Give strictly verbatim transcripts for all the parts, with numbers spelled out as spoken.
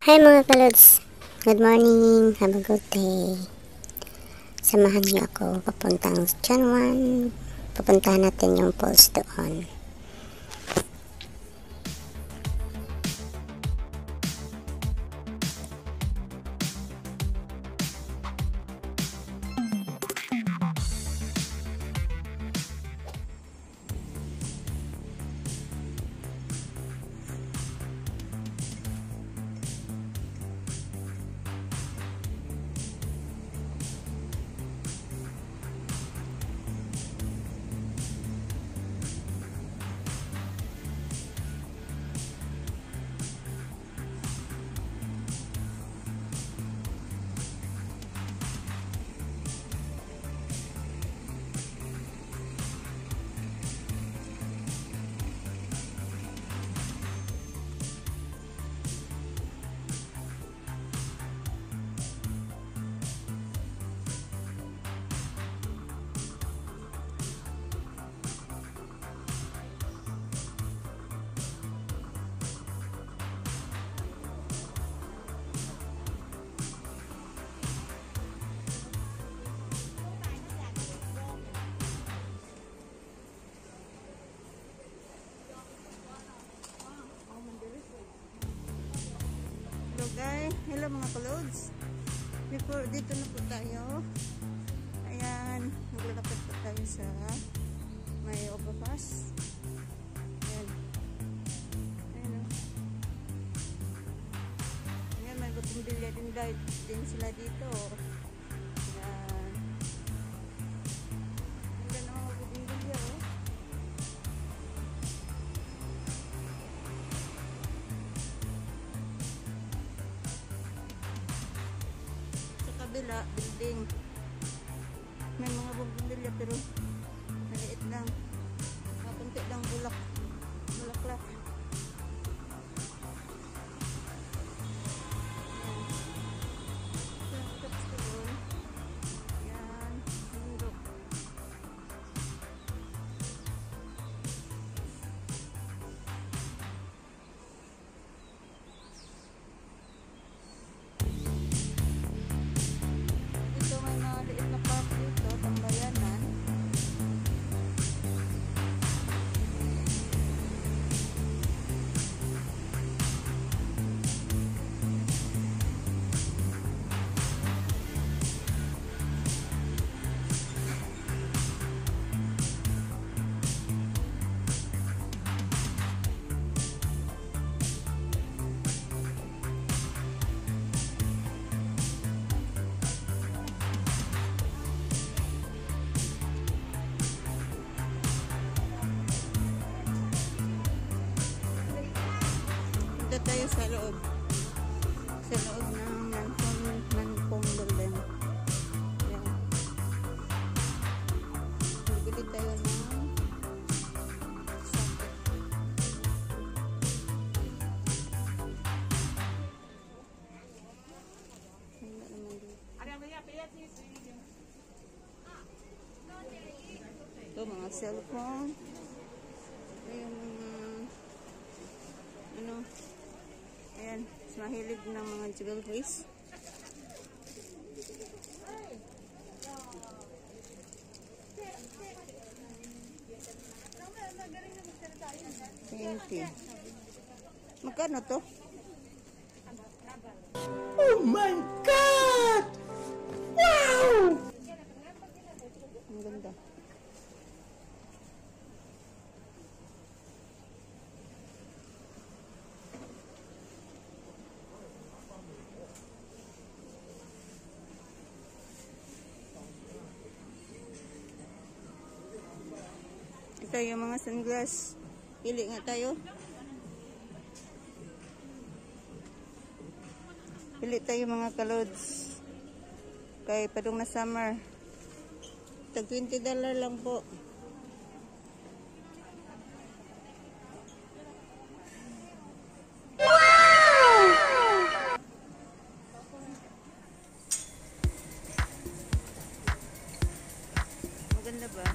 Hi mga kalods, good morning, have a good day. Samahan niyo ako papuntang San Juan. Papuntahan natin yung falls doon. Guys, hello mga kalods. Before dito na po tayo. Ayan, maglalakad po tayo sa may overpass. Ayan. Ayan o. Ayan, may butong-bilya din, din sila dito. Ayan. Ayan na mga butong-bilya o. Kabila, building. May mga bumbilya pero maliit lang. Kapunti lang bulak. Bulaklak. Tapos doon. Yan. Bundok. Punta tayo sa loob. Sa loob ng Nancong Nancong building. Yan. Bibili tayo ng socket. Wala naman dito. Ito mga cellphone. Ito yung mga ano. Ayan, mahilig ng mga jewelries. twenty. Magkano to? Oh my God! Wow! Ang ganda. Ito yung mga sunglass. Pili nga tayo. Pili tayo mga kalods. Kay padung na summer. Tag twenty dollars lang po. Wow! Maganda ba?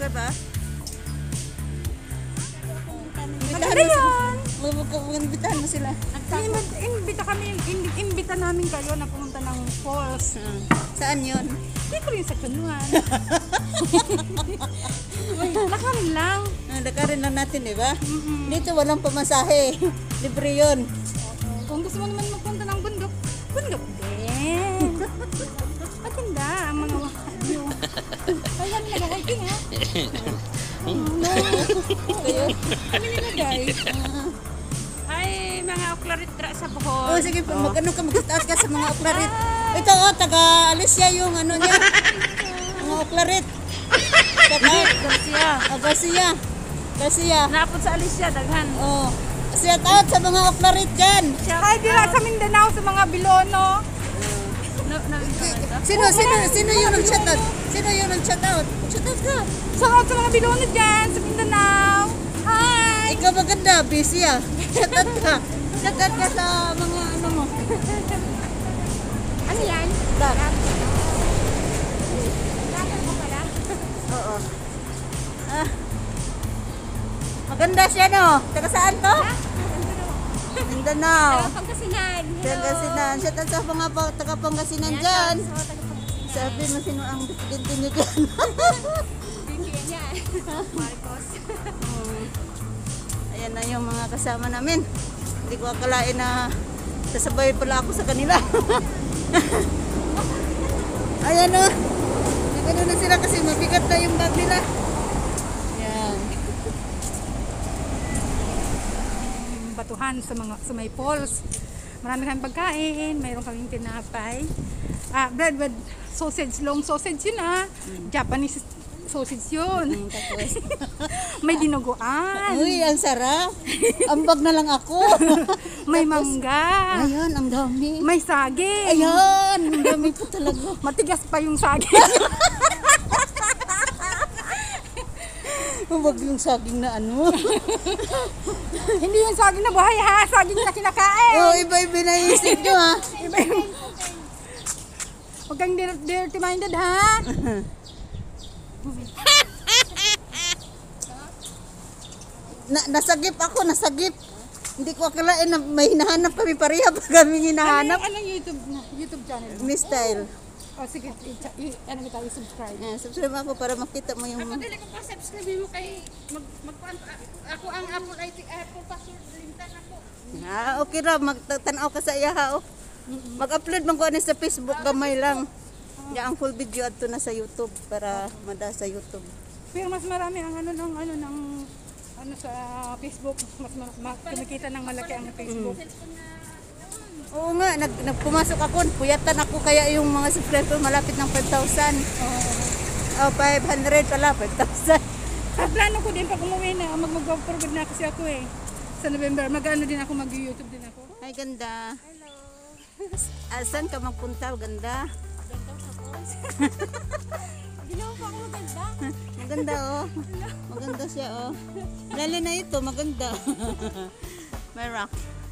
subscribe ha. Maganda yan. Mag-imbitahan mo sila. In- Imbita kami, in- imbita namin kayo na pumunta ng falls. Hmm. Saan yun? Hindi ko rin sa Chunwan. Lakarin lang. Ah, lakarin lang natin, di ba? Mm-mm. Dito walang pamasahe. Libre yun. Kung gusto mo naman magpunta ng bundok, bundok din. Maganda ang mga wakadyo. Kaya kami nag-hiking ha. Kayo? Kami nilagay. Ay, mga oklaritra sa buhol. Oh, sige, mag ano ka, mag-start ka sa mga oklarit. Ito, oh, taga Alicia yung ano niya. Mga oklarit. Taga Garcia. oh, Garcia. Garcia. Napot sa Alicia, daghan. Oh. Shout out sa mga oklarit dyan. Ay, dira sa Mindanao sa mga Bilono. No, no, Sino, sino, sino yung nag-shout out? Sino yung nag-shout out? Shout out ka. Shout out sa mga Bilono dyan, sa Mindanao. Hi! Ikaw maganda, busy ah. Shout out ka. Shout out ka sa mga ano mo. Ano yan? Dad. Lakan ko pala. Oo. Ah. Maganda siya no. Taga saan to? Mindanao. Pangasinan. Pangasinan. Shout out sa mga pa- taga Pangasinan dyan. Sabi mo sino ang presidente nyo dyan. Marcos. Ayan na yung mga kasama namin. Hindi ko akalain na sasabay pala ako sa kanila. Ayan o. Nagano na sila kasi mabigat na yung bag nila. Ayan. Batuhan sa mga sa may falls. Marami kaming pagkain, mayroon kaming tinapay. Ah, bread with sausage, long sausage yun ah. Japanese sausage yun. Tapos, May dinuguan. uy, ang sarap. Ambag na lang ako. May mangga. Ayan, ang dami. May saging. Ayan, ang dami po talaga. Matigas pa yung saging. Huwag yung saging na ano. Hindi yung saging na buhay ha, saging na kinakain. Oh, iba-iba na isip nyo ha. Iba yung... Huwag kang dir- dirty minded ha. Na, nasagip ako, nasagip. Hindi ko akalain na may hinahanap kami pareha pa kami hinahanap. Ano yung YouTube na YouTube channel? Miss Style. Oh, sige, i- i- ano kita i-subscribe. Ayan, subscribe ako para makita mo yung... Dili ko pa subscribe mo kay mag magkuan ako ang Apple I T Apple password limtan ako. Ah, okay ra, magtanaw ka sa iya ha. Oh. Mag-upload man ko ani sa Facebook, gamay lang. Ya ang full video adto na sa YouTube para mada sa YouTube. Pero mas marami ang ano ng ano ng ano sa Facebook, mas ma- ma- kumikita ng malaki ang Facebook. Oo nga, nag nagpumasok ako, puyatan ako kaya yung mga subscriber malapit ng five thousand. Oh, five hundred pala, five thousand. Ang plano ko din pag umuwi na mag mag-forward na kasi ako eh. Sa November, mag-ano din ako, mag-YouTube din ako. Ay, ganda. Hello. Asan ka magpunta? Ganda. Ginawa pa ako maganda. Maganda oh. Maganda siya oh. Lalo na ito, maganda. May rock.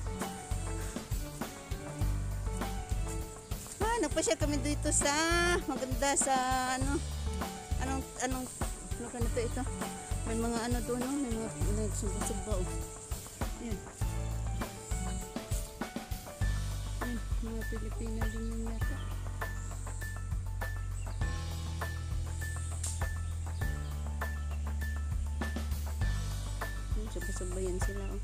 Ah, nagpasya kami dito sa maganda sa ano anong anong ano ka na to ito. May mga ano doon oh, may mga nagsuba-suba oh. Yan. Yan, mga Pilipina din yun yata. Sabay-sabayan sila oh.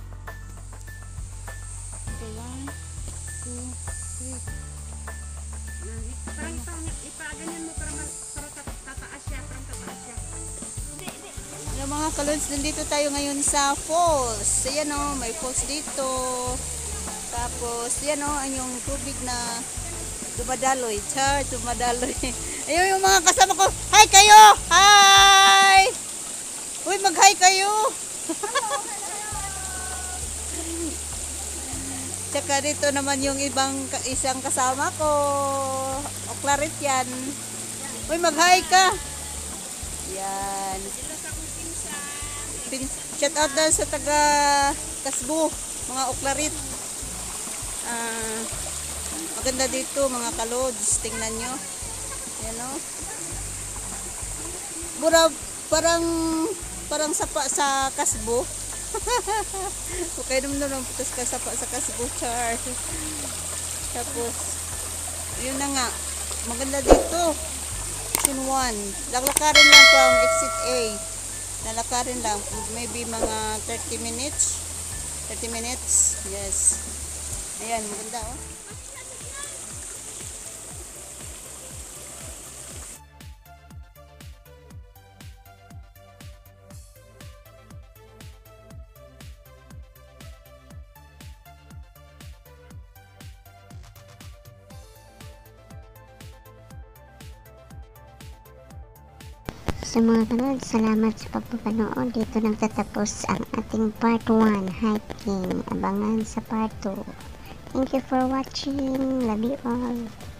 Okay, one, two, three. Parang ipang- ipaganyan mo para, ma- para tat- tataas siya, parang tataas siya. Yung mga kalods, nandito tayo ngayon sa falls. Ayan o, may falls dito. Tapos, yan o, yung tubig na dumadaloy. Char, dumadaloy. Ayun yung mga kasama ko. Hi kayo! Hi! Uy, mag-hi kayo! Tsaka dito naman yung ibang ka- isang kasama ko. O Claret yan. Uy, mag-hi ka! Yan. Pin- Shout out daw sa taga Kasbu, mga oklarit. Ah, maganda dito mga kalods, tingnan nyo. Yan o. Mura, parang parang sapa sa kasbo. Okay naman naman putas ka sapa sa kasbo, char. Tapos yun na nga, maganda dito. Zone one. Lalakarin lang from exit A. Lalakarin lang, maybe mga thirty minutes. thirty minutes. Yes. Ayan, maganda oh. So mga kalod, salamat sa pagpapanood. Dito nagtatapos ang ating part one hiking. Abangan sa part two. Thank you for watching. Love you all.